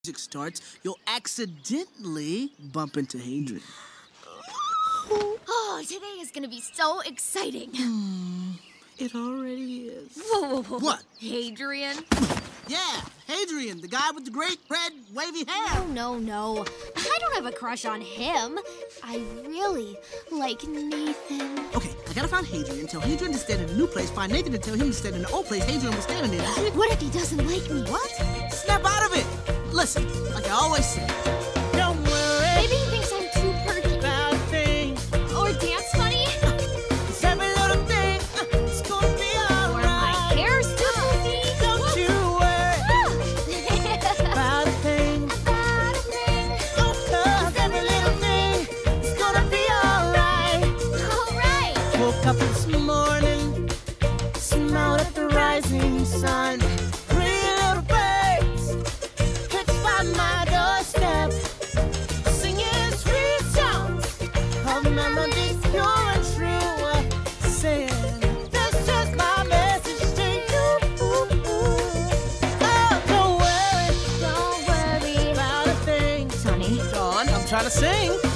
music starts, you'll accidentally bump into Hadrian. Oh, today is gonna be so exciting. It already is. Whoa. What? Hadrian? Yeah, Hadrian, the guy with the great red wavy hair. No. I don't have a crush on him. I really like Nathan. Okay, I gotta find Hadrian, tell Hadrian to stand in a new place, find Nathan to tell him to stand in the old place Hadrian was standing in. What if he doesn't like me? What? Snap out of it! Listen, like I always say, don't worry. Maybe he thinks I'm too perky. About a thing. Or dance funny. It's every little thing. It's gonna be alright. Or my hair's too poofy. Don't you worry about a thing. About a thing. Oh, 'cause every little thing is gonna be alright. Alright. Woke up this morning, smiled at the rising sun. Pretty little birds perched by my doorstep, singing sweet songs of melodies pure and true, saying, this is my message to you. Oh, don't worry Don't worry. about a thing. Sonny. Dawn, I'm trying to sing.